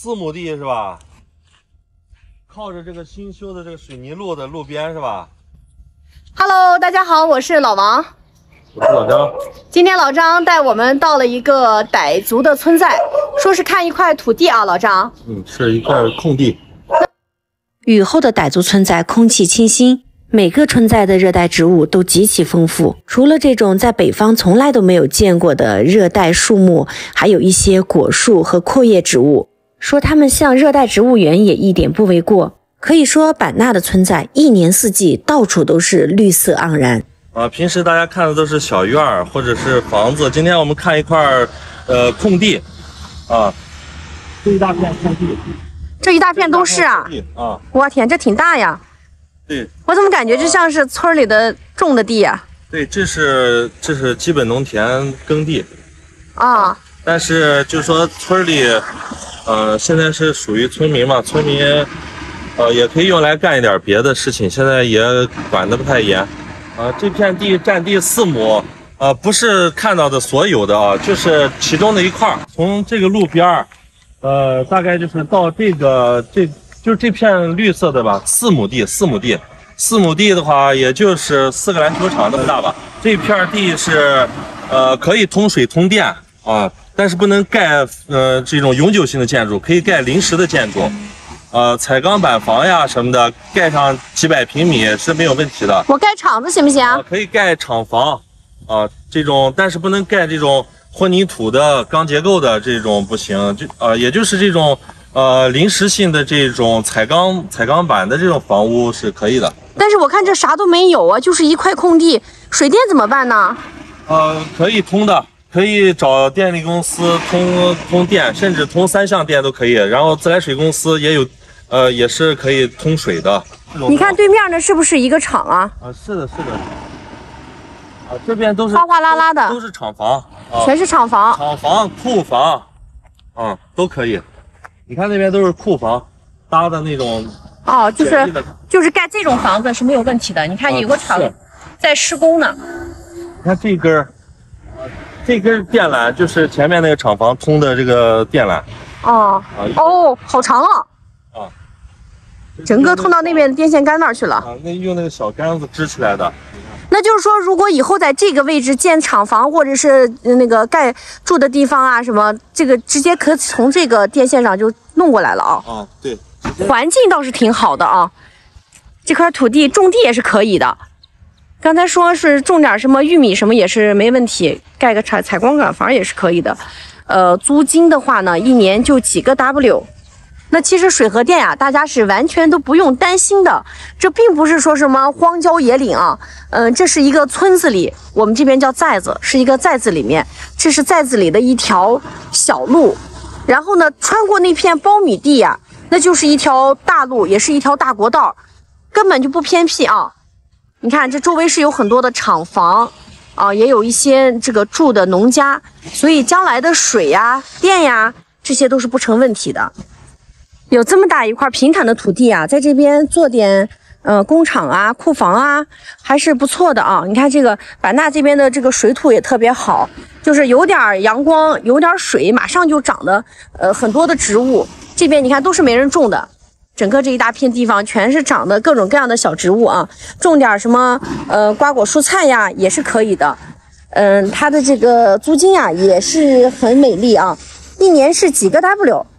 4亩地是吧？靠着这个新修的这个水泥路的路边是吧 ？Hello， 大家好，我是老王， 我是老张。 今天老张带我们到了一个傣族的村寨，说是看一块土地啊，老张。 是一块空地。 雨后的傣族村寨空气清新，每个村寨的热带植物都极其丰富，除了这种在北方从来都没有见过的热带树木，还有一些果树和阔叶植物。说它们像热带植物园也一点不为过。可以说版纳的村寨一年四季到处都是绿色盎然。 平时大家看的都是小院儿或者是房子，今天我们看一块空地啊，这一大片空地。 这一大片都是啊！我天，这挺大呀！ 对， 我怎么感觉这像是村里的种的地啊？ 对，这是基本农田耕地啊。 但是就是说村里，现在是属于村民嘛，村民也可以用来干一点别的事情，现在也管得不太严。这片地占地4亩，不是看到的所有的啊，就是其中的一块，从这个路边儿。大概就是到就是这片绿色的吧，4亩地的话，也就是4个篮球场那么大吧。这片地是可以通水通电啊，但是不能盖这种永久性的建筑，可以盖临时的建筑，彩钢板房呀什么的，盖上几百平米是没有问题的。 我盖厂子行不行？ 可以盖厂房啊，这种，但是不能盖这种。混凝土的钢结构的这种不行，也就是这种临时性的这种彩钢板的这种房屋是可以的。 但是我看这啥都没有啊，就是一块空地，水电怎么办呢？ 可以通的，可以找电力公司通电，甚至通3项电都可以。然后自来水公司也有，也是可以通水的。 你看对面那是不是一个厂啊？ 是的。这边都是哗哗啦啦的， 都是厂房， 全是厂房、 库房，都可以。你看那边都是库房搭的那种。 就是盖这种房子是没有问题的。你看有个厂在施工呢。 你看这根电缆就是前面那个厂房通的这个电缆。 好长啊！整个通到那边的电线杆那儿去了。 那用那个小杆子支起来的。 那就是说，如果以后在这个位置建厂房，或者是那个盖住的地方啊，什么这个直接可从这个电线上就弄过来了啊。 对， 环境倒是挺好的啊。这块土地种地也是可以的。刚才说是种点什么玉米什么也是没问题，盖个采光管房也是可以的。租金的话呢，一年就几个 W。那其实水和电呀，大家是完全都不用担心的。这并不是说什么荒郊野岭啊，这是一个村子里，我们这边叫寨子，是一个寨子里面，这是寨子里的一条小路，然后呢，穿过那片苞米地呀，那就是一条大路，也是一条大国道，根本就不偏僻啊。你看这周围是有很多的厂房啊，也有一些这个住的农家，所以将来的水呀、电呀，这些都是不成问题的。有这么大一块平坦的土地啊，在这边做点工厂啊、库房啊，还是不错的啊。你看这个版纳这边的这个水土也特别好，就是有点阳光、有点水，马上就长的很多的植物。这边你看都是没人种的，整个这一大片地方全是长的各种各样的小植物啊。种点什么瓜果蔬菜呀，也是可以的。它的这个租金呀也是很美丽啊，一年是几个 W。